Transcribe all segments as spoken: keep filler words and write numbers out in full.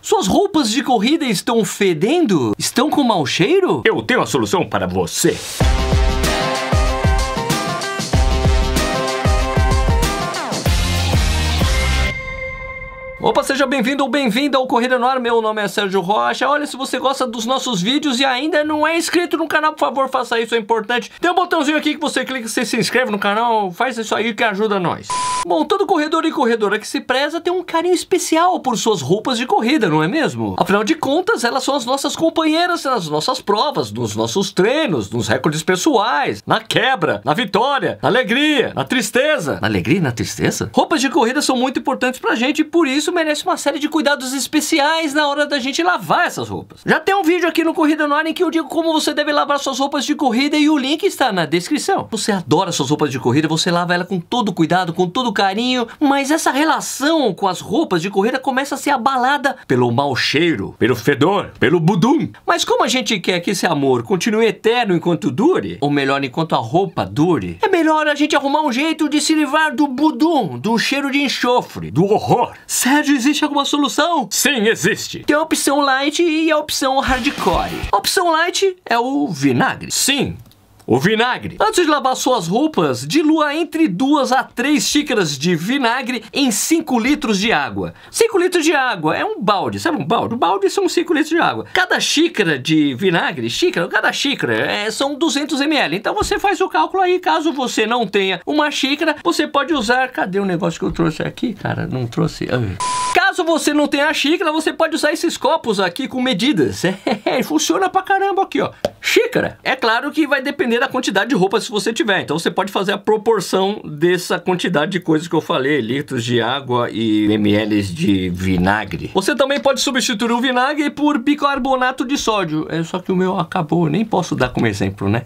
Suas roupas de corrida estão fedendo? Estão com mau cheiro? Eu tenho a solução para você. Opa, seja bem-vindo ou bem-vinda ao Corrida no Ar, meu nome é Sérgio Rocha. Olha, se você gosta dos nossos vídeos e ainda não é inscrito no canal, por favor, faça isso, é importante. Tem um botãozinho aqui que você clica, você se inscreve no canal, faz isso aí que ajuda nós. Bom, todo corredor e corredora que se preza tem um carinho especial por suas roupas de corrida, não é mesmo? Afinal de contas, elas são as nossas companheiras nas nossas provas, nos nossos treinos, nos recordes pessoais, na quebra, na vitória, na alegria, na tristeza. Na alegria e na tristeza? Roupas de corrida são muito importantes pra gente e por isso merece uma série de cuidados especiais na hora da gente lavar essas roupas. Já tem um vídeo aqui no Corrida no Ar em que eu digo como você deve lavar suas roupas de corrida e o link está na descrição. Você adora suas roupas de corrida, você lava ela com todo cuidado, com todo carinho, mas essa relação com as roupas de corrida começa a ser abalada pelo mau cheiro, pelo fedor, pelo budum. Mas como a gente quer que esse amor continue eterno enquanto dure, ou melhor, enquanto a roupa dure, é melhor a gente arrumar um jeito de se livrar do budum, do cheiro de enxofre, do horror. Sério? Existe alguma solução? Sim, existe. Tem a opção light e a opção hardcore. A opção light é o vinagre. Sim, o vinagre. Antes de lavar suas roupas, dilua entre duas a três xícaras de vinagre em cinco litros de água. cinco litros de água é um balde, sabe um balde? Um balde são cinco litros de água. Cada xícara de vinagre, xícara, cada xícara é, são duzentos mililitros. Então você faz o cálculo aí, caso você não tenha uma xícara, você pode usar... Cadê o negócio que eu trouxe aqui, cara? Não trouxe... Caso você não tenha a xícara, você pode usar esses copos aqui com medidas. É, funciona pra caramba aqui, ó. Xícara. É claro que vai depender da quantidade de roupa se você tiver. Então você pode fazer a proporção dessa quantidade de coisas que eu falei. Litros de água e ml de vinagre. Você também pode substituir o vinagre por bicarbonato de sódio. É só que o meu acabou. Nem posso dar como exemplo, né?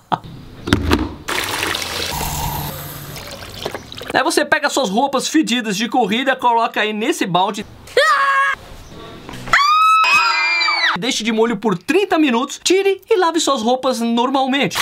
Aí você pega suas roupas fedidas de corrida, coloca aí nesse balde. Deixe de molho por trinta minutos, tire e lave suas roupas normalmente.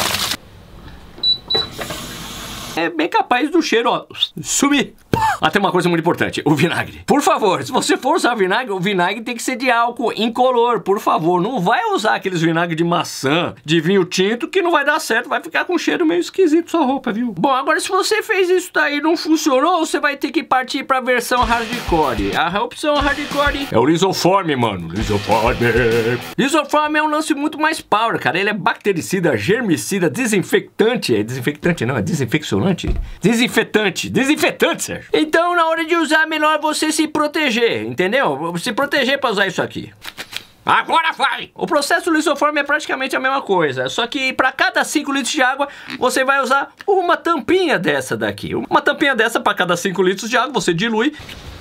É bem capaz do cheiro, ó, sumir. Até uma coisa muito importante, o vinagre. Por favor, se você for usar vinagre, o vinagre tem que ser de álcool incolor, por favor. Não vai usar aqueles vinagre de maçã, de vinho tinto, que não vai dar certo. Vai ficar com um cheiro meio esquisito sua roupa, viu? Bom, agora se você fez isso daí e não funcionou, você vai ter que partir pra versão hardcore. A opção hardcore é o lisoforme, mano. Lisoforme. Lisoforme é um lance muito mais power, cara. Ele é bactericida, germicida, desinfectante. É desinfectante não, é desinfeccionante. Desinfetante. Desinfetante, Sérgio. Então, na hora de usar, é melhor você se proteger, entendeu? Se proteger para usar isso aqui. Agora vai! O processo do lisoforme é praticamente a mesma coisa, só que para cada cinco litros de água, você vai usar uma tampinha dessa daqui. Uma tampinha dessa para cada cinco litros de água, você dilui.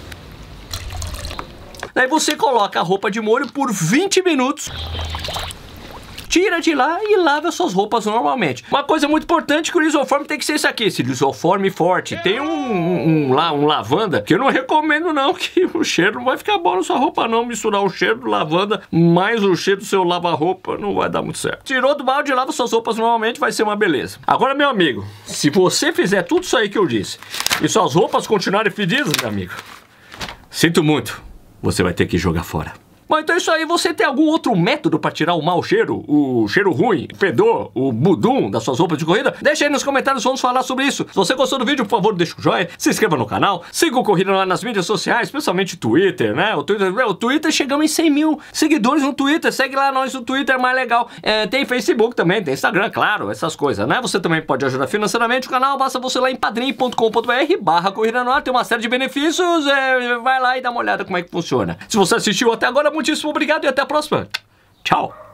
Daí você coloca a roupa de molho por vinte minutos. Tira de lá e lava suas roupas normalmente. Uma coisa muito importante é que o lisoforme tem que ser isso aqui, esse lisoforme forte. Tem um, um, um, lá, um lavanda que eu não recomendo não, que o cheiro não vai ficar bom na sua roupa não. Misturar o cheiro do lavanda mais o cheiro do seu lava-roupa não vai dar muito certo. Tirou do balde e lava suas roupas normalmente, vai ser uma beleza. Agora, meu amigo, se você fizer tudo isso aí que eu disse e suas roupas continuarem fedidas, meu amigo, sinto muito, você vai ter que jogar fora. Bom, então isso aí, você tem algum outro método para tirar o mau cheiro, o cheiro ruim, o fedor, o budum das suas roupas de corrida? Deixa aí nos comentários, vamos falar sobre isso. Se você gostou do vídeo, por favor, deixa o joinha, se inscreva no canal, siga o Corrida lá nas mídias sociais, especialmente Twitter, né? O Twitter, o Twitter chegamos em cem mil seguidores no Twitter, segue lá nós no Twitter, é mais legal. É, tem Facebook também, tem Instagram, claro, essas coisas, né? Você também pode ajudar financeiramente o canal, basta você lá em padrim ponto com ponto br barra Corrida no Ar, tem uma série de benefícios, é, vai lá e dá uma olhada como é que funciona. Se você assistiu até agora, muitíssimo obrigado e até a próxima. Tchau.